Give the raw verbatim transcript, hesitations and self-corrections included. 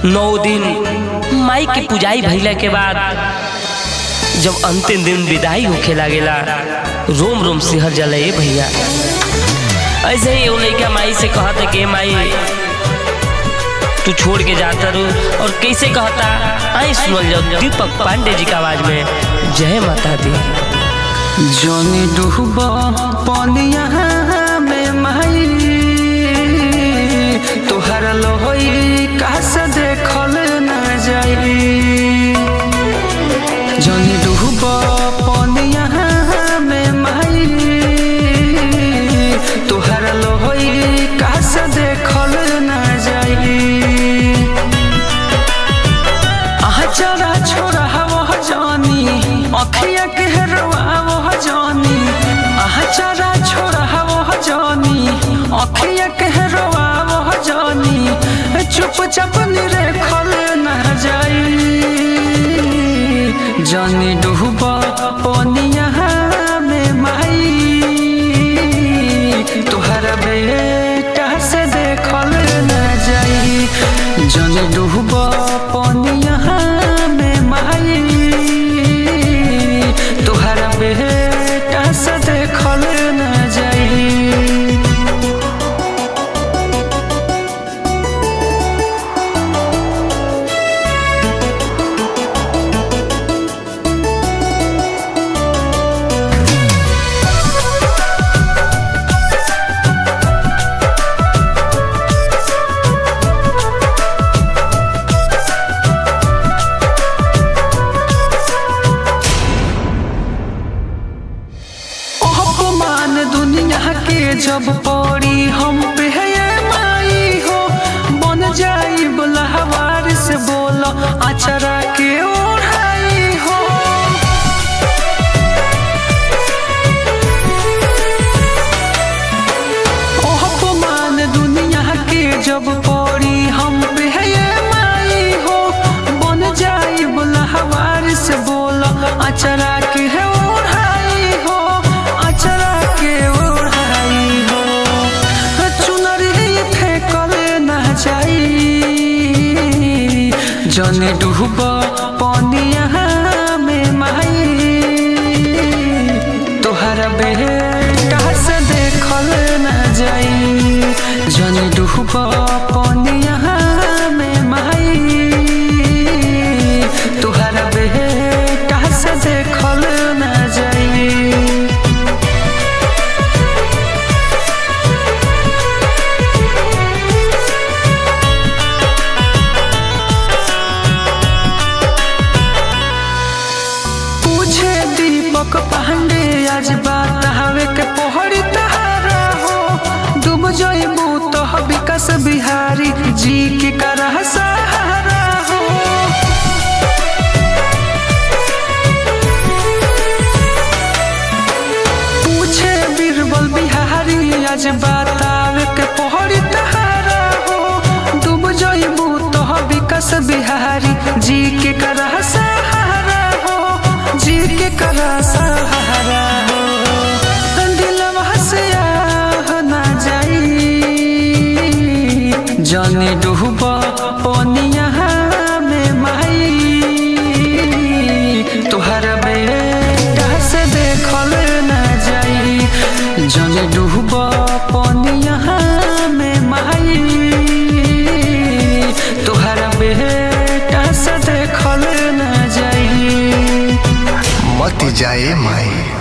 नौ दिन माई की पुजाई भइला के बाद जब अंतिम दिन विदाई होखे लागेला रोम रोम सिहर जाला ए भैया। ऐसे ही वो लड़का माई से कहता कि माई तू छोड़ के जाता रू, और कैसे कहता आई सुनल जाओ दीपक पांडे जी का आवाज में। जय माता दी। जोनी डूबा पानिया में माई तुहरा लोई कास देखल न जाई। जोनी डूबा पानिया में माई तुहरा लोई कास देखल न जाई। आह जरा छोरा वह जानी अखिया के रवा जानी। आह जरा छोरा वह जानी अखिया के रवा वह जानी। चुपचाप निरे खल न जाई। जानी डूबा पानिया में माई तुहरा बेटा से देखल न जाई। जानी डूबा पानिया में माई तुहरा बेटा से देखल न जाई। जब पड़ी हम पे माई हो बन जाई बुलहवार से बोलो अचरा के ओढ़ाई हो। ओह अपमान दुनिया के जब पड़ी हम पे माई हो बन जाई बुलहवार से बोलो अचरा के ओढ़ाई हो। अचरा के जाने डूबा पानिया में माई तुहरा बेटा से देखल न जाई। जाने डूबा पानिया में माई तुहरा बेटा से देखल न जाई। दीपक पांडे आज बात हवे के पोहरी तहारा हो। डूब जाइबू तो विकास बिहारी जी के करह सहारा हो। पूछे बीरबल बिहारी आज बात हवे के पोहरी तहारा हो। डूब जाइबू तो विकास बिहारी जी के करह सहारा हो। जी के करा सहारा हो। दिलवा से आह न जाई। जाने डूबा पानिया में माई तुहरा बेटा से देखल न जाई। जाने डूबा पानिया में माई तुहरा बेटा से देखल न जाई। मत जाए माई।